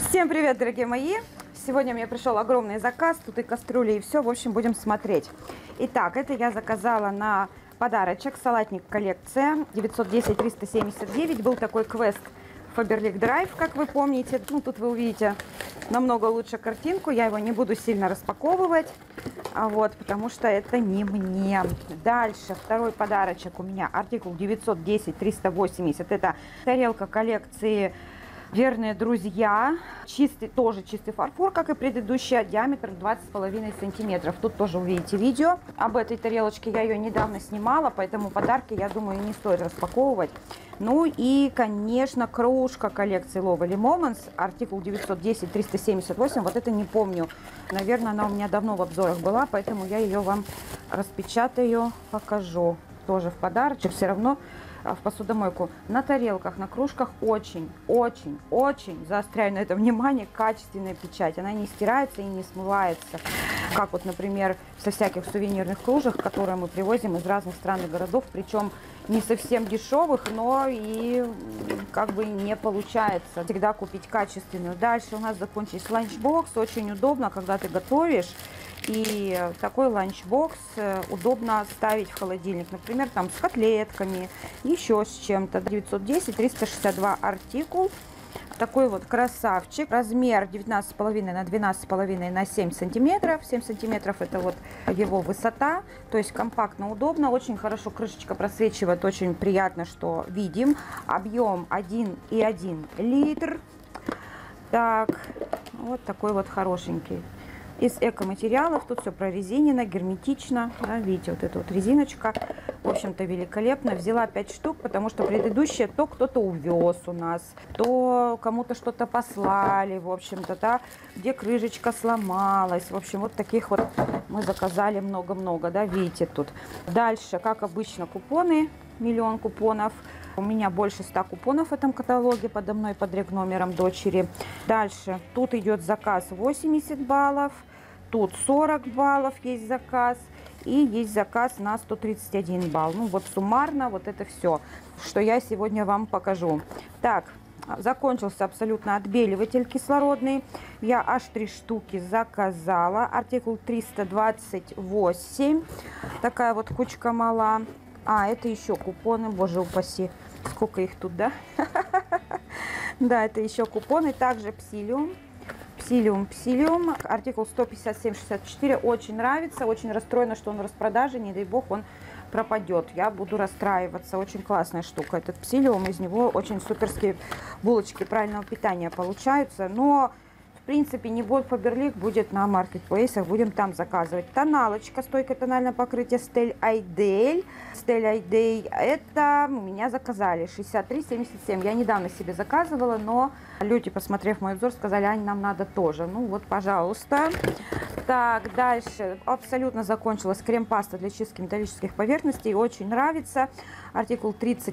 Всем привет, дорогие мои! Сегодня мне пришел огромный заказ, тут и кастрюли, и все. В общем, будем смотреть. Итак, это я заказала на подарочек. Салатник коллекция 910-379. Был такой квест Faberlic Drive, как вы помните. Ну, тут вы увидите намного лучше картинку. Я его не буду сильно распаковывать, потому что это не мне. Дальше второй подарочек у меня. Артикул 910-380. Это тарелка коллекции «Верные друзья». Тоже чистый фарфор, как и предыдущая, диаметр 20,5 сантиметров. Тут тоже увидите видео об этой тарелочке. Я ее недавно снимала, поэтому подарки, я думаю, не стоит распаковывать. Ну и, конечно, кружка коллекции Lovely Moments, артикул 910-378. Вот это не помню. Наверное, она у меня давно в обзорах была, поэтому я ее вам распечатаю, покажу. Тоже в подарочек, все равно в посудомойку. На тарелках, на кружках очень заостряю на это внимание, качественная печать. Она не стирается и не смывается. Как вот, например, со всяких сувенирных кружек, которые мы привозим из разных стран и городов, причем не совсем дешевых, но и как бы не получается всегда купить качественную. Дальше у нас закончился ланчбокс. Очень удобно, когда ты готовишь. И такой ланчбокс удобно ставить в холодильник, например, там с котлетками, еще с чем-то. 910-362 артикул. Такой вот красавчик. Размер 19,5 на 12,5 на 7 сантиметров. 7 сантиметров это вот его высота. То есть компактно, удобно. Очень хорошо крышечка просвечивает. Очень приятно, что видим. Объем 1,1 литр. Так, вот такой вот хорошенький. Из эко-материалов, тут все прорезинено, герметично, да, видите, вот эта вот резиночка, в общем-то, великолепно. Взяла 5 штук, потому что предыдущие то кто-то увез у нас, то кому-то что-то послали, в общем-то, да, где крышечка сломалась, в общем, вот таких вот мы заказали много-много, да, видите тут. Дальше, как обычно, купоны, 1 000 000 купонов. У меня больше 100 купонов в этом каталоге, подо мной под регномером дочери. Дальше, тут идет заказ 80 баллов, тут 40 баллов есть заказ, и есть заказ на 131 балл. Ну вот суммарно вот это все, что я сегодня вам покажу. Так, закончился абсолютно отбеливатель кислородный. Я аж 3 штуки заказала. Артикул 328. Такая вот кучка мала. А, это еще купоны, боже упаси. Сколько их тут, да? Да, это еще купоны. Также псилиум. Псилиум. Артикул 157,64. Очень нравится. Очень расстроена, что он в распродаже. Не дай бог, он пропадет. Я буду расстраиваться. Очень классная штука. Этот псилиум. Из него очень суперские булочки правильного питания получаются. Но в принципе, не будет Faberlic, будет на маркетплейсах, будем там заказывать. Тоналочка, стойкое тональное покрытие Stell Idel. Stell Idel, это у меня заказали 63,77. Я недавно себе заказывала, но люди, посмотрев мой обзор, сказали, Ань, нам надо тоже. Ну вот, пожалуйста. Так, дальше. Абсолютно закончилась крем-паста для чистки металлических поверхностей. Очень нравится. Артикул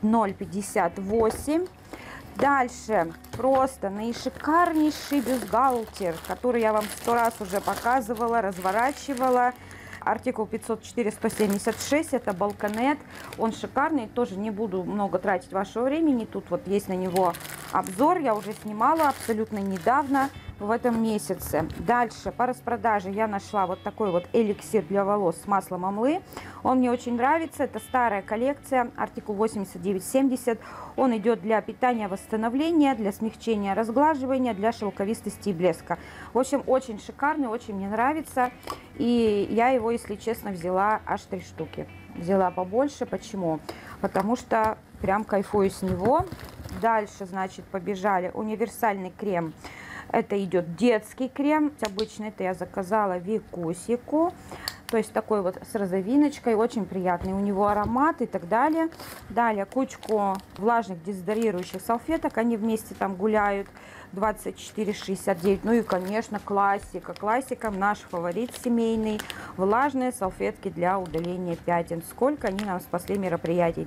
30058. Дальше просто наишикарнейший бюстгальтер, который я вам 100 раз уже показывала, разворачивала. Артикул 504-176, это Балконет. Он шикарный, тоже не буду много тратить вашего времени. Тут вот есть на него обзор, я уже снимала абсолютно недавно, в этом месяце. Дальше по распродаже я нашла вот такой вот эликсир для волос с маслом омлы. Он мне очень нравится, это старая коллекция, артикул 89,70. Он идет для питания, восстановления, для смягчения, разглаживания, для шелковистости и блеска. В общем, очень шикарный, очень мне нравится. И я его, если честно, взяла аж 3 штуки. Взяла побольше. Почему? Потому что прям кайфую с него. Дальше, значит, побежали. Универсальный крем. Это идет детский крем. Обычно это я заказала Викусику. То есть такой вот с розовиночкой. Очень приятный у него аромат и так далее. Далее кучку влажных дезодорирующих салфеток. Они вместе там гуляют. 24,69. Ну и, конечно, классика. Классика, наш фаворит семейный. Влажные салфетки для удаления пятен. Сколько они нам спасли мероприятий?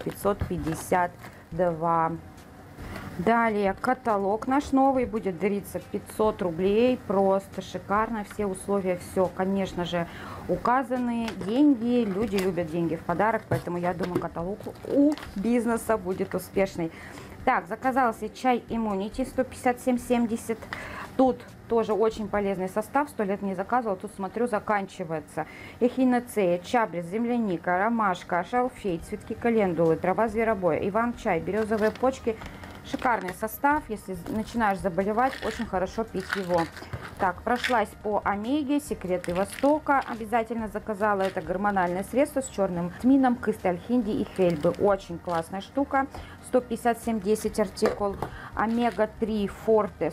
30,552. Далее каталог наш новый будет дариться 500 рублей. Просто шикарно. Все условия, все, конечно же, указаны. Деньги. Люди любят деньги в подарок. Поэтому я думаю, каталог у бизнеса будет успешный. Так, заказала себе чай Immunity 157,70. Тут тоже очень полезный состав. 100 лет не заказывала. Тут, смотрю, заканчивается. Эхиноцея, чабрец, земляника, ромашка, шалфей, цветки календулы, трава зверобоя, иван-чай, березовые почки. Шикарный состав. Если начинаешь заболевать, очень хорошо пить его. Так, прошлась по омеге, секреты Востока. Обязательно заказала. Это гормональное средство с черным тмином, кыстальхинди и хельбы. Очень классная штука. 157,10 артикул. Омега-3 Форте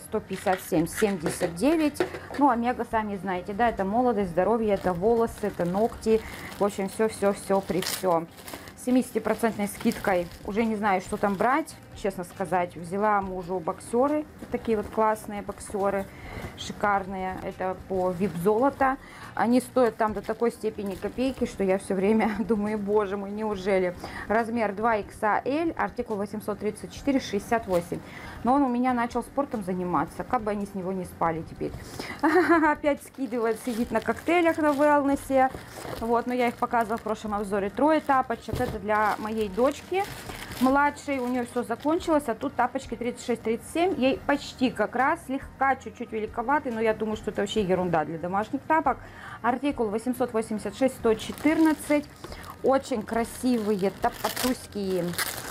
157,79. Ну, омега, сами знаете, да, это молодость, здоровье, это волосы, это ногти. В общем, все при всем. 70% скидкой. Уже не знаю, что там брать, честно сказать. Взяла мужу боксеры. Такие вот классные боксеры. Шикарные. Это по VIP золото. Они стоят там до такой степени копейки, что я все время думаю, боже мой, неужели. Размер 2XL, артикул 834,68. Но он у меня начал спортом заниматься. Как бы они с него не спали теперь. Опять скидывает, сидит на коктейлях на wellness. Вот, но я их показывала в прошлом обзоре. 3 тапочек. Это для моей дочки младшей. У нее все закончилось. А тут тапочки 36-37. Ей почти как раз. Слегка чуть-чуть великоватый. Но я думаю, что это вообще ерунда для домашних тапок. Артикул 886-114. Очень красивые тапотуськие.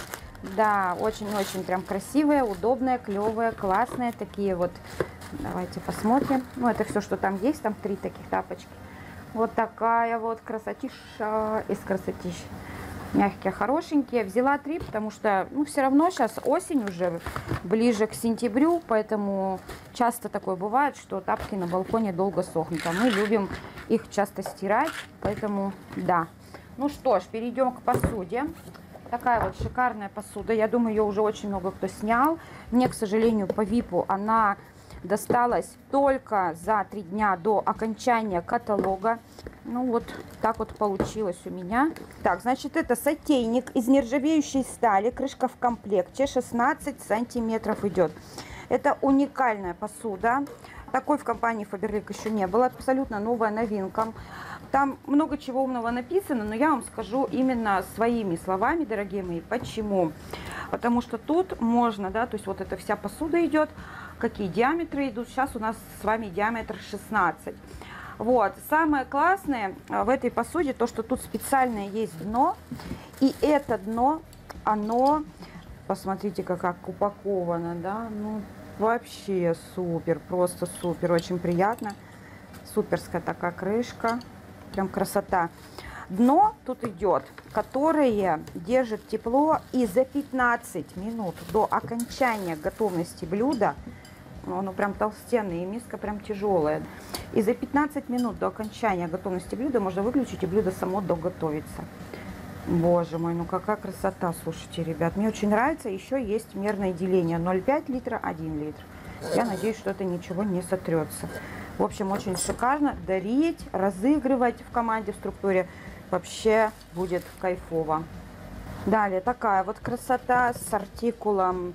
Да, очень-очень прям красивые, удобные, клевые, классные. Такие вот. Давайте посмотрим. Ну, это все, что там есть. Там 3 таких тапочки. Вот такая вот красотища из красотищ. Мягкие, хорошенькие. Взяла 3, потому что, ну, все равно сейчас осень уже, ближе к сентябрю, поэтому часто такое бывает, что тапки на балконе долго сохнут. А мы любим их часто стирать, поэтому да. Ну что ж, перейдем к посуде. Такая вот шикарная посуда. Я думаю, ее уже очень много кто снял. Мне, к сожалению, по ВИПу она досталась только за 3 дня до окончания каталога. Ну вот так вот получилось у меня. Так, значит, это сотейник из нержавеющей стали. Крышка в комплекте. 16 сантиметров идет. Это уникальная посуда. Такой в компании Faberlic еще не было. Абсолютно новая новинка. Там много чего умного написано, но я вам скажу именно своими словами, дорогие мои. Почему? Потому что тут можно, да, то есть вот эта вся посуда идет. Какие диаметры идут? Сейчас у нас с вами диаметр 16. Вот. Самое классное в этой посуде, то, что тут специальное есть дно. И это дно, оно, посмотрите, как упаковано, да, ну, вообще супер, просто супер, очень приятно. Суперская такая крышка, прям красота. Дно тут идет, которое держит тепло, и за 15 минут до окончания готовности блюда, оно прям толстенное, и миска прям тяжелая. И за 15 минут до окончания готовности блюда можно выключить, и блюдо само доготовится. Боже мой, ну какая красота, слушайте, ребят. Мне очень нравится. Еще есть мерное деление 0,5 литра, 1 литр. Я надеюсь, что это ничего не сотрется. В общем, очень шикарно. Дарить, разыгрывать в команде, в структуре вообще будет кайфово. Далее такая вот красота с артикулом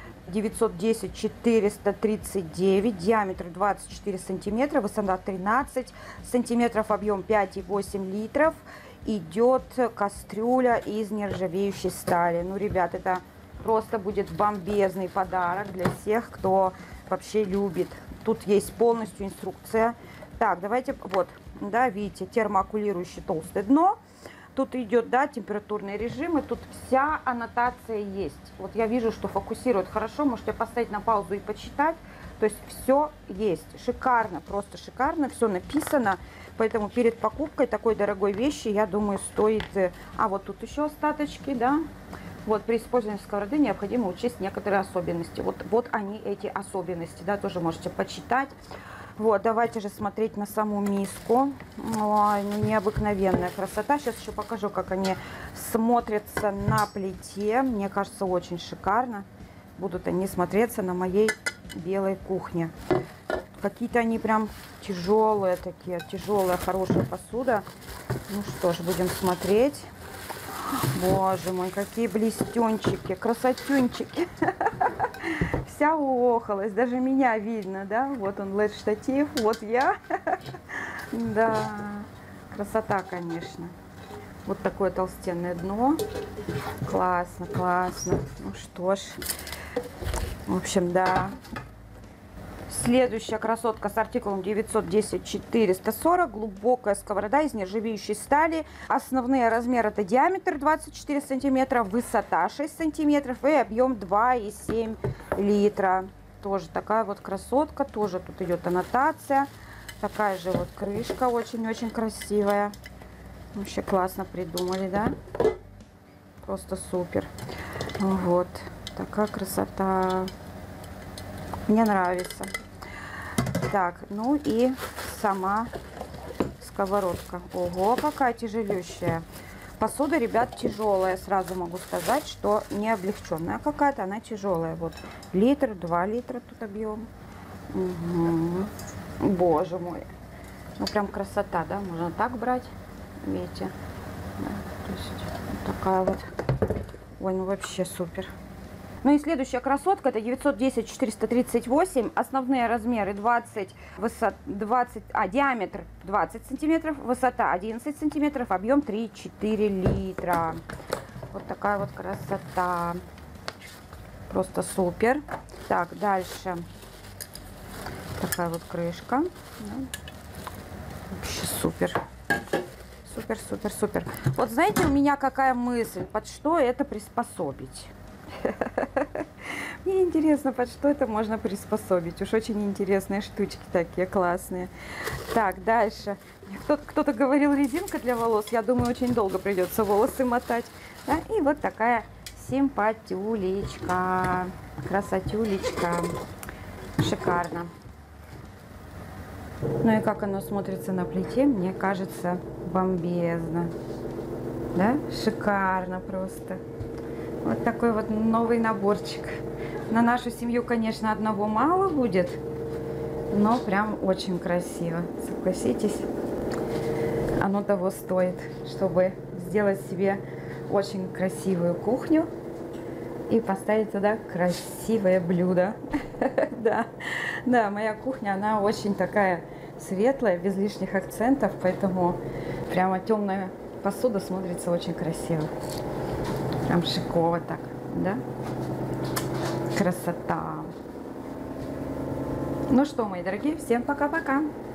910-439, диаметр 24 сантиметра, высота 13 сантиметров, объем 5,8 литров. Идет кастрюля из нержавеющей стали. Ну, ребят, это просто будет бомбезный подарок для всех, кто вообще любит. Тут есть полностью инструкция. Так, давайте, вот, да, видите, термоаккулирующее толстое дно. Тут идет, да, температурные режимы, тут вся аннотация есть. Вот я вижу, что фокусирует хорошо, можете поставить на паузу и почитать. То есть все есть, шикарно, просто шикарно, все написано. Поэтому перед покупкой такой дорогой вещи, я думаю, стоит... А вот тут еще остаточки, да. Вот при использовании сковороды необходимо учесть некоторые особенности. Вот они, эти особенности, да, тоже можете почитать. Вот, давайте же смотреть на саму миску. Ой, ну, необыкновенная красота. Сейчас еще покажу, как они смотрятся на плите. Мне кажется, очень шикарно будут они смотреться на моей белой кухне. Какие-то они прям тяжелые такие, тяжелая, хорошая посуда. Ну что ж, будем смотреть. Боже мой, какие блестенчики, красотюнчики. Вся уохалась, даже меня видно, да? Вот он, LED-штатив, вот я. Да, красота, конечно. Вот такое толстенное дно. Классно, классно. Ну что ж, В общем, да. Следующая красотка с артикулом 910-440. Глубокая сковорода из нержавеющей стали. Основные размеры — это диаметр 24 сантиметра, высота 6 сантиметров и объем 2,7 литра. Тоже такая вот красотка. Тоже тут идет аннотация. Такая же вот крышка, очень-очень красивая. Вообще классно придумали, да? Просто супер. Вот. Такая красота. Мне нравится. Так, ну и сама сковородка. Ого, какая тяжелющая. Посуда, ребят, тяжелая. Сразу могу сказать, что не облегченная какая-то, она тяжелая. Вот литр, 2 литра тут объем. Угу. Боже мой. Ну прям красота, да? Можно так брать. Видите? Да, то есть вот такая вот. Ой, ну вообще супер. Ну и следующая красотка — это 910-438. Основные размеры 20, диаметр 20 сантиметров, высота 11 сантиметров, объем 3-4 литра. Вот такая вот красота. Просто супер. Так, дальше. Такая вот крышка. Вообще супер. Супер, супер, супер. Вот знаете, у меня какая мысль, под что это приспособить? Мне интересно, под что это можно приспособить. Уж очень интересные штучки такие классные. Так, дальше. Кто-то говорил, резинка для волос. Я думаю, очень долго придется волосы мотать. Да? И вот такая симпатюлечка. Красотюлечка. Шикарно. Ну и как оно смотрится на плите, мне кажется, бомбезно. Да? Шикарно просто. Вот такой вот новый наборчик. На нашу семью, конечно, одного мало будет, но прям очень красиво. Согласитесь, оно того стоит, чтобы сделать себе очень красивую кухню и поставить туда красивое блюдо. Да, да, моя кухня, она очень такая светлая, без лишних акцентов, поэтому прямо темная посуда смотрится очень красиво. Прям шиково так, да? Красота. Ну что, мои дорогие, всем пока-пока.